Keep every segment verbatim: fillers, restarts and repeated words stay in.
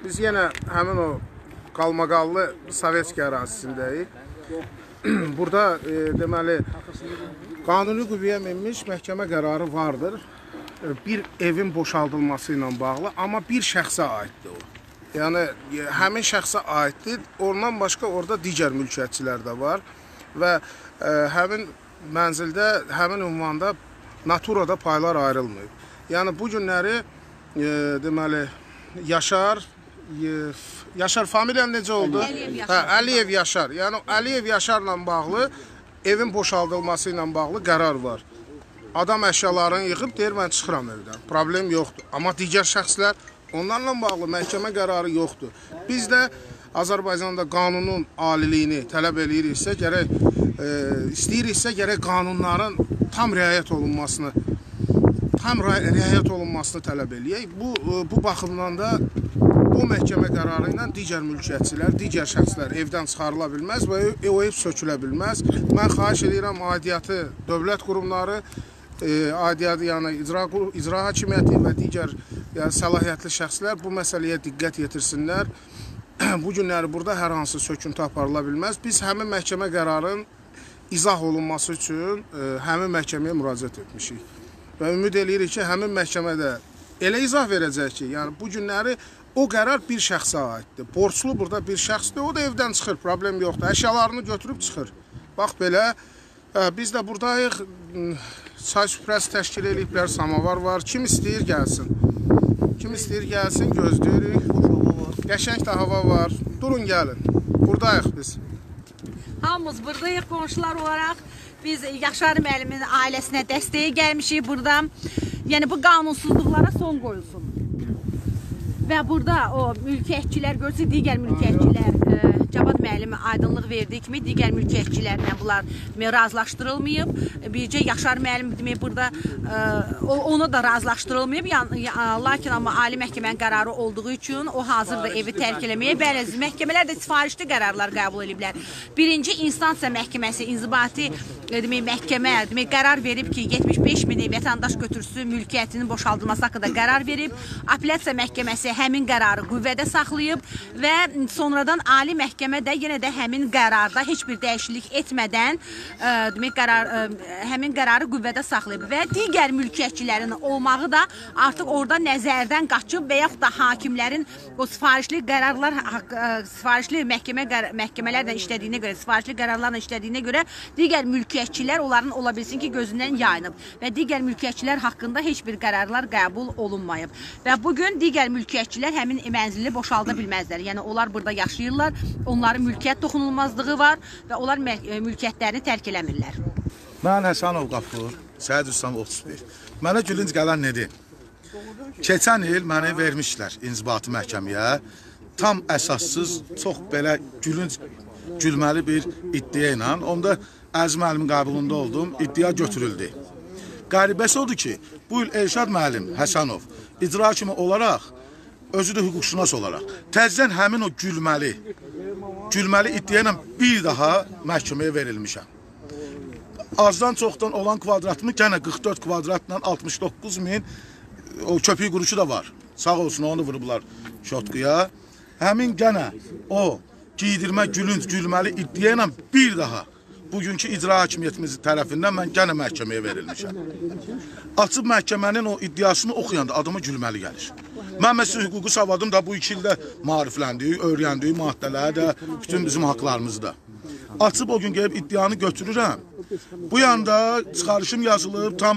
Biz yenə həmin o qalmaqallı Sovetski ərazisindəyik. Burada e, deməli qanuni qüvvəyə minmiş məhkəmə qərarı vardır. Bir evin boşaldılması ilə bağlı, amma bir şəxsə aiddir o. Yəni həmin şəxsə aiddir. Ondan başqa orada digər mülkiyyətçilər də var və e, həmin mənzildə, həmin ünvanda naturada paylar ayrılmayıb. Yəni bu günləri e, deməli Yaşar e, Yaşar familiyan necə oldu? Əliyev Yaşar. Hə, Əliyev Yaşar. Yəni Əliyev Yaşarla bağlı evin boşaldılması ilə bağlı qərar var. Adam əşyalarını yığıb deyir, mən çıxıram evdən. Problem yoxdur. Amma digər şəxslər, onlarla bağlı məhkəmə qərarı yoxdur. Biz də Azərbaycanda qanunun aliliyini tələb eləyiriksə, gərək e, istəyiriksə, gərək qanunların tam riayət olunmasını tam riayət olunmasını tələb eləyək. Bu, bu baxımdan da bu məhkəmə qərarı ilə digər mülkiyyətçilər, digər şəxslər evdən çıxarıla bilməz və o ev sökülə bilməz. Mən xahiş edirəm, aidiyyatı dövlət qurumları, e, aidiyyatı yəni icra, icra hakimiyyəti və digər yəni, səlahiyyətli şəxslər bu məsələyə diqqət yetirsinlər. Bu günləri burada hər hansı söküntü aparıla bilməz. Biz həmin məhkəmə qərarının izah olunması üçün e, həmin məhkəməyə müraciət etmişik. Və ümid eləyirik ki, həmin məhkəmədə elə izah verəcək ki, yəni bu günləri o qərar bir şəxsə aiddir. Borçlu burada bir şəxsdir, o da evdən çıxır, problem yoxdur. Əşyalarını götürüb çıxır. Bax belə, biz də buradayıq, çay süfrəsi təşkil ediblər, samavar var. Kim istəyir gəlsin. Kim istəyir gəlsin, gözləyirik. Qəşəng də hava var. Durun gəlin. Buradayıq biz. Hamımız buradayıq qonşular olaraq. Biz Yaşar müəllimin ailəsinə dəstəyə gəlmişik burada. Yəni bu qanunsuzluqlara son qoyulsun. Və burada o mülkiyyətçilər görsə, digər mülkiyyətçilər e, Cavad müəllimi aydınlıq verdiyi kimi digər mülkiyyətçilərlə bunlar razılaşdırılmayıb. Bircə Yaşar müəllim demək burada e, ona da razılaşdırılmayıb. Yəni, lakin amma ali məhkəmənin qərarı olduğu üçün o hazırda evi tərk eləməyə. Bəli, məhkəmələr də sifarişli qərarlar qəbul ediblər. Birinci instansiya məhkəməsi inzibati e, demək, məhkəmə demək, qərar verib ki, yetmiş beş min vətəndaş götürsün mülkiyyətinin boşaldılması haqqında qərar verib. Apellyasiya məhkəməsi həmin qərarı qüvvədə saxlayıb və sonradan ali məhkəmə də yenə də həmin qərarda heç bir dəyişiklik etmədən ə, demək, qərar, ə, həmin qərarı qüvvədə saxlayıb və digər mülkiyyətçilərin olmağı da artıq orada nəzərdən qaçıb və yaxud da hakimlərin o sifarişli qərarlar ə, sifarişli məhkəmə məhkəmələrlə işlədiyinə görə, sifarişli qərarlarla işlədiyinə görə digər mülkiyyətçilər onların ola bilsin ki, gözündən yayınıb və digər mülkiyyətçilər haqqında heç bir qərarlar qəbul olunmayıb və bugün digər mülkiyyətçilər həmin mənzili boşalda bilməzlər. Yəni, onlar burada yaşayırlar, onların mülkiyyət toxunulmazlığı var və onlar mülkiyyətlərini tərk eləmirlər. Mən Həsənov Qafur, Səhid Üstam otuz bir. Mənə gülünc gələn nedir? Keçən il məni vermişlər inzibati məhkəməyə. Tam əsassız, çox belə gülünc, gülməli bir iddia ilə. Onda Əziz müəllimin qəbulunda oldum, iddia götürüldü. Qəribəsi odur ki, bu il Elşad müəllim Həsənov icra kimi olaraq, özü də hüquqşünas olaraq, təzdən həmin o gülməli, gülməli iddia ilə bir daha məhkəməyə verilmişəm. Azdan çoxdan olan kvadratımı gənə qırx dörd kvadratla altmış doqquz min o köpük quruşu da var. Sağ olsun, onu vurublar şotquya. Həmin gənə o giydirmə gülünc, gülməli iddia ilə bir daha bugünkü icra hakimiyyətimiz tərəfindən mən gənə məhkəməyə verilmişəm. Açıb məhkəmənin o iddiasını oxuyanda adama gülməli gəlir. Mən məsələn hüquqi savadım da bu iki ildə maarifləndik, öyrəndik maddələri də, bütün bizim haqlarımızı da. Açıb o gün gəlib iddianı götürürəm. Bu yanda çıxarışım yazılıb, tam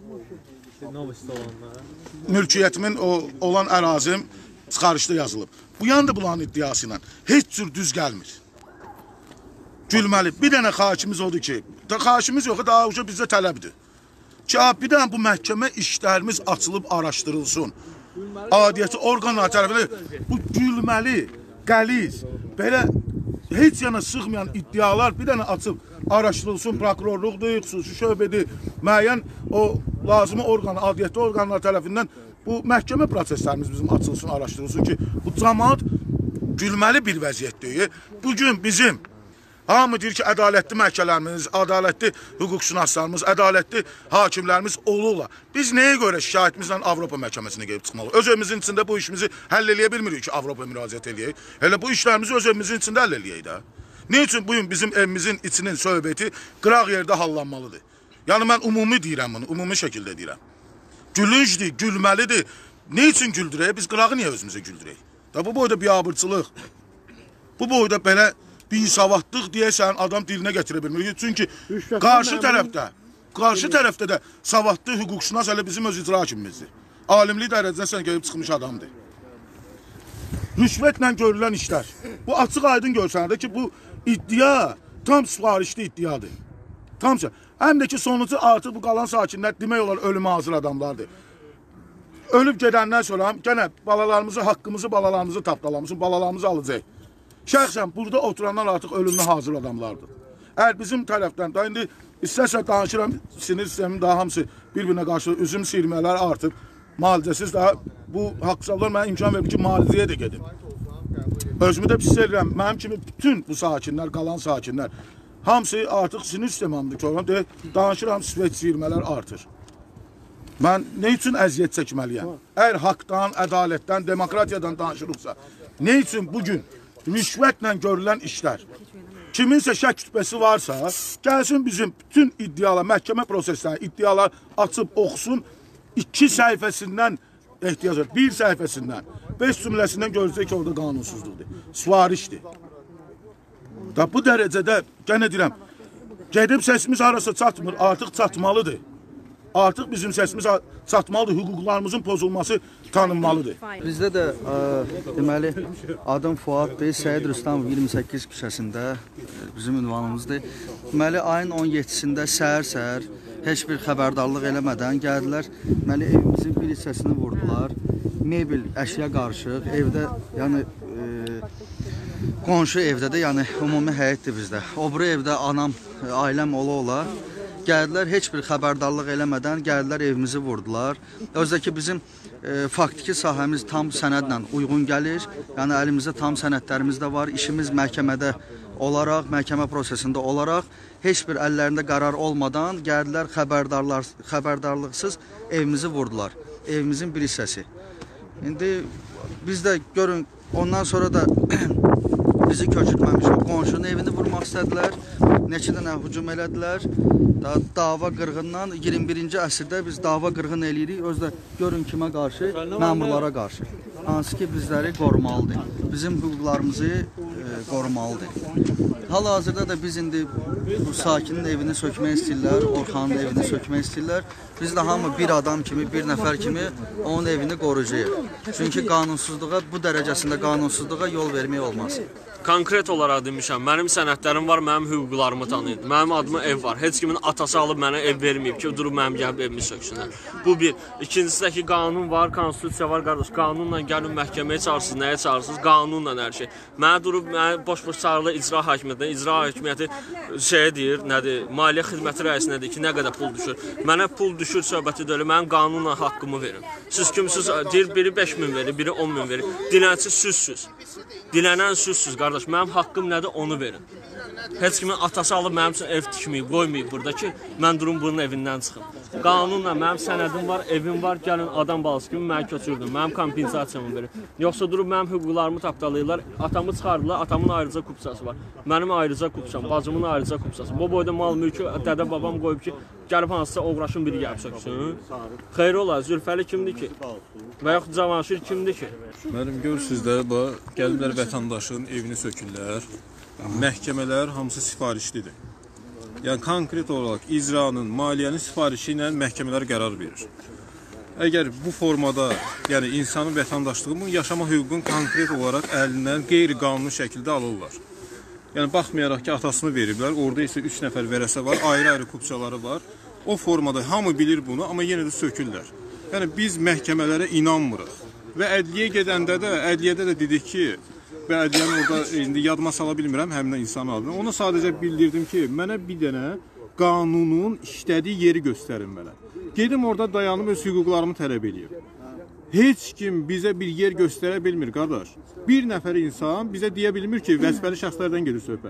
mülkiyyətimin o, olan ərazim çıxarışda yazılıb. Bu yanda bulanın iddiası ilə heç cür düz gəlmir. Gülməli. Bir dənə xahişimiz odur ki, xahişimiz yox, daha uca bizdə tələbdir. Ki, bir dənə bu məhkəmə işlərimiz açılıb araşdırılsın. Adiyyəti orqanlar tərəfindən bu gülməli, qəliz, belə heç yana sığmayan iddialar bir dənə açıb araşdırılsın, prokurorluqdur, xüsusi şöbədir, müəyyən o lazımi orqan, adiyyəti orqanlar tərəfindən bu məhkəmə proseslərimiz bizim açılsın, araşdırılsın ki, bu cəmaat gülməli bir vəziyyətdir. Bugün bizim Hamı deyir ki, ədalətli məhkəmələrimiz, ədalətli hüquqşünaslarımız, ədalətli hakimlərimiz olurlar. Biz nəyə görə şikayətimizlə Avropa məhkəməsinə gəlib çıxmalıyıq? Öz evimizin içində bu işimizi həll eləyə bilmirik ki, Avropa müraciət eləyək. Elə bu işlərimizi öz evimizin içində həll eləyək də. Ne üçün bugün bizim evimizin içinin söhbəti qıraq yerdə hallanmalıdır? Yəni mən ümumi deyirəm bunu, ümumi şəkildə deyirəm. Gülüncdir, gülməlidir. Ne üçün güldürək? Biz qırağı niyə özümüzə güldürək? Da bu boyda biabırçılıq, bu boyda belə bir savadlıq deyəsən adam dilinə gətirə bilmir. Çünki qarşı tərəfdə, qarşı tərəfdə də savadlı hüquqşünas hələ bizim öz icra hakimimizdir. Alimlik dərəcəsindən gəlib çıxmış adamdır. Rüşvətlə görülən işlər. Bu açıq aydın görsənədir ki, bu iddia tam sifarişli iddiadır. Tam şey. Həm də ki, sonucu artıq bu qalan sakinlər demək olar ölümə hazır adamlardır. Ölüb gedəndən sonra gənə balalarımızı, haqqımızı, balalarımızı tapdalamızı, balalarımızı alacaq. Şəxsən burada oturanlar artıq ölümünə hazır adamlardır. Əgər bizim tərəfdən da indi istəsə danışıram, sinir sistemin daha hamısı bir-birinə qarşı üzüm sirmələr artıb, müalicəsiz daha bu haqsızlar mənə imkan verir ki, müalicəyə də gedim. Özümü də pis edirəm, mənim kimi bütün bu sakinlər, qalan sakinlər, hamısı artıq sinir sistemimdir ki, oradan danışıram, svet sirmələr artır. Mən ne üçün əziyyət çəkməliyəm? Əgər haqdan, ədalətdən, demokratiyadan danışırıqsa, ne üçün bugün rüşvətlə görülən işlər, kiminsə şək kütbəsi varsa, gəlsin bizim bütün iddialar, məhkəmə proseslərini, iddialar açıb, oxusun, iki səhifəsindən ehtiyac var, bir səhifəsindən, beş cümləsindən görəcək ki, orada qanunsuzluqdur, sifarişdir. Da bu dərəcədə, gənə deyirəm, gedib səsimiz arası çatmır, artıq çatmalıdır. Artıq bizim səsimiz çatmalıdır, hüquqlarımızın pozulması tanınmalıdır. Bizdə də ə, deməli adım Fuaddır, Səid Rüstəmov iyirmi səkkiz küçəsində bizim ünvanımızdır. Deməli ayın on yeddisində səhər-səhər heç bir xəbərdarlıq eləmədən gəldilər. Deməli evimizin bir hissəsini vurdular. Mebel, əşya qarışıq, evdə yəni e, qonşu evdə də yəni ümumi həyətdir bizdə. O biri evdə anam, ailəm ola-ola gəldilər, heç bir xəbərdarlıq eləmədən gəldilər, evimizi vurdular. Özdəki bizim e, faktiki sahəmiz tam sənədlə uyğun gəlir. Yəni əlimizdə tam sənədlərimiz də var. İşimiz məhkəmədə olaraq, məhkəmə prosesində olaraq heç bir əllərində qərar olmadan gəldilər, xəbərdarlar, xəbərdarlıqsız evimizi vurdular. Evimizin bir hissəsi. İndi biz də görün, ondan sonra da bizi köçürtməmişik. Qonşunun evini vurmaq istədilər. Neçə dənə hücum elədilər. Da, dava qırğından iyirmi birinci əsrdə biz dava qırğın eləyirik. Özdə görün kimə qarşı? Məmurlara qarşı. Hansı ki bizləri qorumalıdır. Bizim hüquqlarımızı e, qorumalıdır. Hal-hazırda da biz indi bu sakinin evini sökmək istəyirlər, Orxanın evini sökmək istəyirlər. Biz də hamı bir adam kimi, bir nəfər kimi onun evini qoruyacağıq. Çünki qanunsuzluğa, bu dərəcəsində qanunsuzluğa yol vermək olmaz. Konkret olaraq demişəm, mənim sənədlərim var, mənim hüquqlarımı tanıyır. Mənim adıma ev var. Heç kimin atası alıb mənə ev verməyib ki, durub mənim gəlib evimi söksünlər. Bu bir. İkincisi də ki, qanun var, konstitusiya var, qardaş. Qanunla gəlin məhkəməyə çağırsınız, nəyə çağırsınız? Qanunla hər şey. Mənə durub, mənə boş-boş çağırılır icra hakimiyyətinə. İcra hakimiyyəti şey deyir, nədir, maliyyə xidməti rəisinə deyir ki, nə qədər pul düşür. Mənə pul düşür söhbəti deyil, mənim qanunla haqqımı verin. Siz kimsiz, deyir, biri beş min verir, biri on min verir. Dilənçi süzsüz. Dilənən süzsüz, qardaş. Mənim haqqım nədir, onu verin. Heç kimin atası alıb mənim üçün ev tikməyib, qoymayıb burada ki, mən durum bunun evindən çıxım. Qanunla mənim sənədim var, evim var, gəlin adam balası kimi mənə köçürdün, mənim kompensasiyamı verin. Yoxsa durub mənim hüquqlarımı tapdalayırlar, atamı çıxardılar, atamın ayrıca kupçası var. Mənim ayrıca kupçam, bacımın ayrıca kupçası. Bu boyda mal mülkü dədə babam qoyub ki, gəlib hansısa oğraşın biri gəlib söksün. Xeyr ola, Zülfəli kimdir ki? Və yaxud Cavanşir kimdir ki? Mənim görürsünüz də, gəliblər vətəndaşın evini sökürlər. Məhkəmələr hamısı sifarişlidir. Yəni konkret olaraq icranın, maliyyənin sifarişi ilə məhkəmələr qərar verir. Əgər bu formada, yəni insanın vətəndaşlığının, yaşama hüququnu konkret olaraq əlindən qeyri-qanuni şəkildə alırlar. Yəni baxmayaraq ki, atasını veriblər, orada isə üç nəfər vərəsə var, ayrı-ayrı kupçaları var. O formada hamı bilir bunu, amma yenə də sökürlər. Yəni biz məhkəmələrə inanmırıq. Və ədliyə gedəndə də, ədliyyədə də dedik ki, və ədliyyəni orada indi yadıma sala bilmirəm həmin insanın adını. Ona sadəcə bildirdim ki, mənə bir dənə qanunun işlədiyi yeri göstərin mənə. Gedim orada dayanıb öz hüquqlarımı tələb edeyim. Heç kim bizə bir yer göstərə bilmir, qardaş. Bir nəfər insan bizə deyə bilmir ki, vəzifəli şəxslərdən gedir söhbət.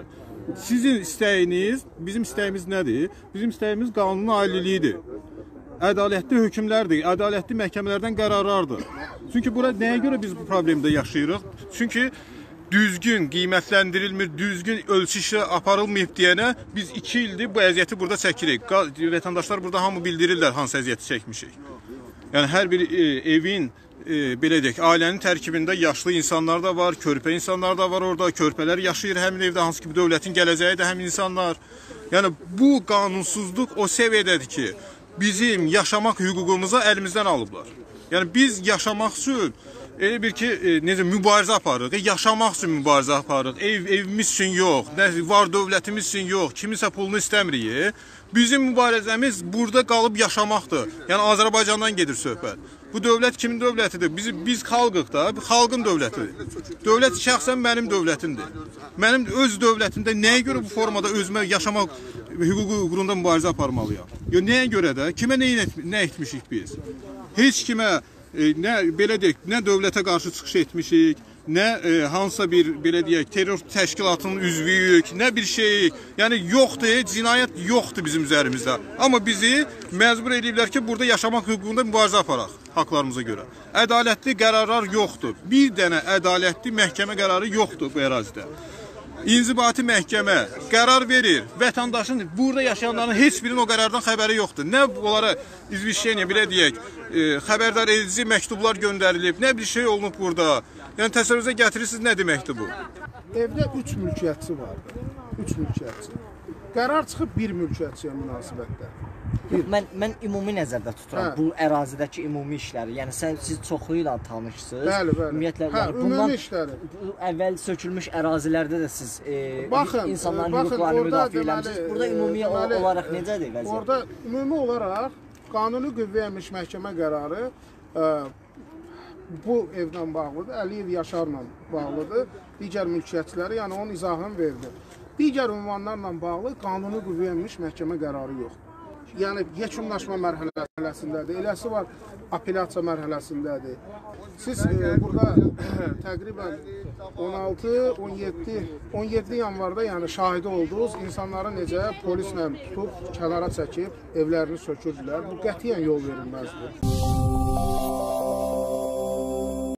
sizin istəyiniz, bizim istəyimiz nədir? Bizim istəyimiz qanunun aliliyidir. Ədalətli hökmlərdir, ədalətli məhkəmələrdən qərarlardır. Çünki bura nəyə görə biz bu problemdə yaşayırıq? Çünki düzgün qiymətləndirilmir, düzgün ölçüşlə aparılmayıb deyənə biz iki ildir bu əziyyəti burada çəkirik. Vətəndaşlar burada hamı bildirirlər hansı əziyyəti çəkmişik. Yəni hər bir e, evin e, belə deyək, ailənin tərkibində yaşlı insanlar da var, körpə insanlar da var orada, körpələr yaşayır həmin evdə, hansı ki dövlətin gələcəyi də həmin insanlar. Yəni bu qanunsuzluq o səviyyədədir ki, bizim yaşamaq hüququmuzu əlimizdən alıblar. Yəni biz yaşamaq üçün elə bir ki, e, necə mübarizə aparırıq, e, yaşamaq üçün mübarizə aparırıq, ev, evimiz üçün yox, nə, var dövlətimiz üçün yox, kimisə pulunu istəmirik. Bizim mübarizəmiz burada qalıb yaşamaqdır. Yəni Azərbaycandan gedir söhbət. Bu dövlət kimin dövlətidir? Biz, biz xalqıq da, xalqın dövlətidir. Dövlət şəxsən mənim dövlətimdir. Mənim öz dövlətimdə nəyə görə bu formada özümə yaşamaq hüququ uğrunda mübarizə aparmalıyam? Yo, nəyə görə də? Kimə nə, nə etmişik biz? Heç kimə e, nə belə deyək, nə dövlətə qarşı çıxış etmişik, nə e, hansısa bir belə deyək, terror təşkilatının üzvüyük, nə bir şey. Yəni yoxdur, cinayət yoxdur bizim üzərimizdə. Amma bizi məcbur ediblər ki, burada yaşamaq hüququnda mübarizə aparaq haqlarımıza görə. Ədalətli qərarlar yoxdur. Bir dənə ədalətli məhkəmə qərarı yoxdur bu ərazidə. İnzibati məhkəmə qərar verir. Vətəndaşın, burada yaşayanların heç birinin o qərardan xəbəri yoxdur. Nə onlara izvişleniyə, belə deyək, e, xəbərdar edici məktublar göndərilib, nə bir şey olunub burada. Yəni təsəvvürünüzə gətirirsiniz, nə deməkdir bu? Evdə üç mülkiyyətçi vardı. üç mülkiyyətçi. Qərar çıxıb bir mülkiyyətçiyə münasibətdə. Mən mən ümumi nəzərdə tuturam hə. Bu ərazidəki ümumi işləri. Yəni sən siz çoxu ilə tanışsınız. Bəli, bəli. Ümumiyyətlə hə, yəni bundan ümumi işləri. Bu əvvəl sökülmüş ərazilərdə də siz e, baxın, insanların baxın, hüquqlarını müdafiə deməli, eləmisiniz. Burada ümumi deməli, olaraq necədir vəziyyət? Orada ümumi olaraq qanuni qüvvəyə minmiş məhkəmə qərarı ə, bu evlə bağlıdır, Əliyev Yaşarla bağlıdır. Digər mülkiyyətçiləri, yəni onun izahını verdi. Digər ünvanlarla bağlı qanuni qüvvəyə minmiş məhkəmə qərarı yoxdur. Yəni yekunlaşma mərhələsindədir. Eləsi var, apellyasiya mərhələsindədir. Siz e, burada təqribən on altı, on yeddi, on yeddi yanvarda yəni şahidi oldunuz, insanları necə polislə tutub, kənara çəkib, evlərini sökürdülər. Bu qətiyyən yol verilməzdir.